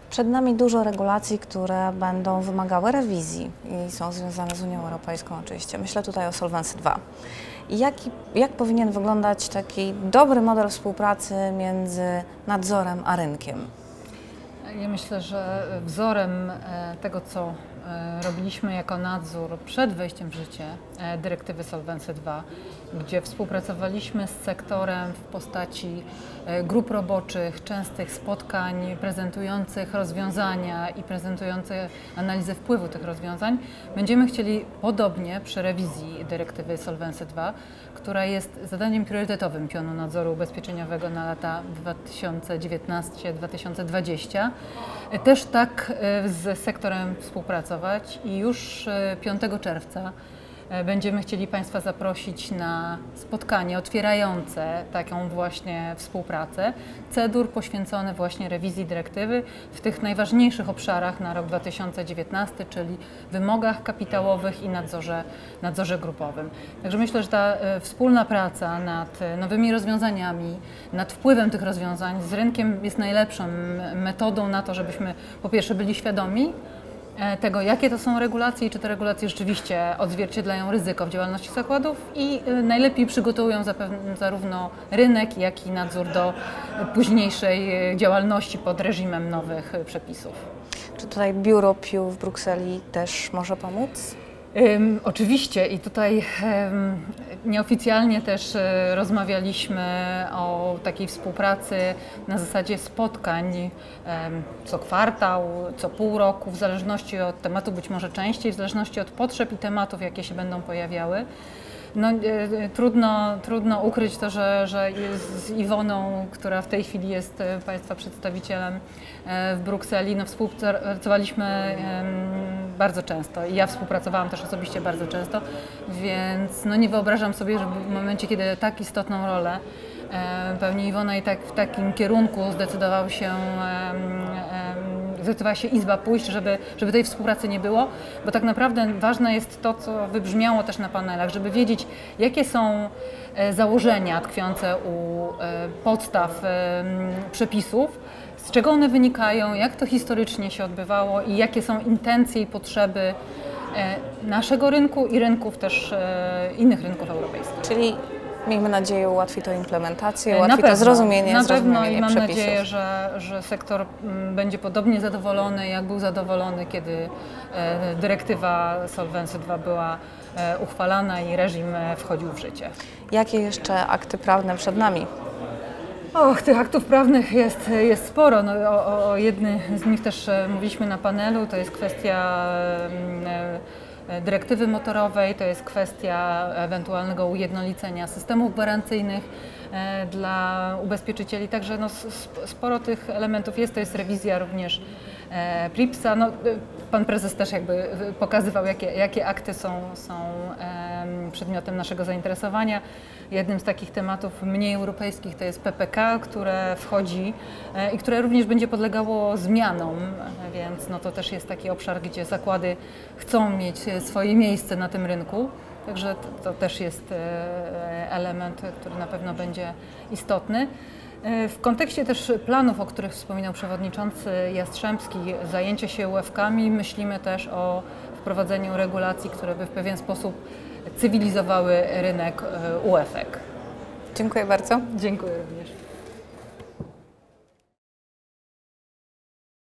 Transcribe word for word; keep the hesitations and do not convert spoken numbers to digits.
Przed nami dużo regulacji, które będą wymagały rewizji i są związane z Unią Europejską oczywiście. Myślę tutaj o Solvency dwa. Jaki, jak powinien wyglądać taki dobry model współpracy między nadzorem a rynkiem? Ja myślę, że wzorem tego, co robiliśmy jako nadzór przed wejściem w życie dyrektywy Solvency dwa, gdzie współpracowaliśmy z sektorem w postaci grup roboczych, częstych spotkań prezentujących rozwiązania i prezentujących analizę wpływu tych rozwiązań, będziemy chcieli podobnie przy rewizji dyrektywy Solvency dwa, która jest zadaniem priorytetowym pionu nadzoru ubezpieczeniowego na lata dwa tysiące dziewiętnaście do dwa tysiące dwudziestego, też tak z sektorem współpracować i już piątego czerwca będziemy chcieli Państwa zaprosić na spotkanie otwierające taką właśnie współpracę, cedur poświęcony właśnie rewizji dyrektywy w tych najważniejszych obszarach na rok dwa tysiące dziewiętnasty, czyli wymogach kapitałowych i nadzorze, nadzorze grupowym. Także myślę, że ta wspólna praca nad nowymi rozwiązaniami, nad wpływem tych rozwiązań z rynkiem jest najlepszą metodą na to, żebyśmy po pierwsze byli świadomi tego, jakie to są regulacje i czy te regulacje rzeczywiście odzwierciedlają ryzyko w działalności zakładów i najlepiej przygotowują zarówno rynek, jak i nadzór do późniejszej działalności pod reżimem nowych przepisów. Czy tutaj biuro P I U w Brukseli też może pomóc? Um, oczywiście i tutaj um, nieoficjalnie też um, rozmawialiśmy o takiej współpracy na zasadzie spotkań um, co kwartał, co pół roku, w zależności od tematu, być może częściej, w zależności od potrzeb i tematów, jakie się będą pojawiały. No, e, trudno, trudno ukryć to, że, że z Iwoną, która w tej chwili jest Państwa przedstawicielem e, w Brukseli, no, współpracowaliśmy e, bardzo często i ja współpracowałam też osobiście bardzo często, więc no, nie wyobrażam sobie, żeby w momencie, kiedy tak istotną rolę e, pełni Iwona i tak w takim kierunku zdecydował się e, e, zdecydowała się Izba pójść, żeby, żeby tej współpracy nie było, bo tak naprawdę ważne jest to, co wybrzmiało też na panelach, żeby wiedzieć, jakie są założenia tkwiące u podstaw przepisów, z czego one wynikają, jak to historycznie się odbywało i jakie są intencje i potrzeby naszego rynku i rynków też innych rynków europejskich. Czyli miejmy nadzieję, ułatwi to implementację, Na ułatwi pewno, to zrozumienie, na zrozumienie pewno i mam przepisów. nadzieję, że, że sektor będzie podobnie zadowolony, jak był zadowolony, kiedy e, dyrektywa Solvency dwa była e, uchwalana i reżim e, wchodził w życie. Jakie jeszcze akty prawne przed nami? Och, tych aktów prawnych jest, jest sporo. No, o, o jednym z nich też e, mówiliśmy na panelu, to jest kwestia e, dyrektywy motorowej, to jest kwestia ewentualnego ujednolicenia systemów gwarancyjnych dla ubezpieczycieli, także no, sporo tych elementów jest, to jest rewizja również pripsa. No, pan prezes też jakby pokazywał, jakie, jakie akty są, są przedmiotem naszego zainteresowania. Jednym z takich tematów mniej europejskich to jest P P K, które wchodzi i które również będzie podlegało zmianom, więc no, to też jest taki obszar, gdzie zakłady chcą mieć swoje miejsce na tym rynku. Także to, to też jest element, który na pewno będzie istotny. W kontekście też planów, o których wspominał przewodniczący Jastrzębski, zajęcie się U F kami, myślimy też o wprowadzeniu regulacji, które by w pewien sposób cywilizowały rynek U F ek. Dziękuję bardzo. Dziękuję również.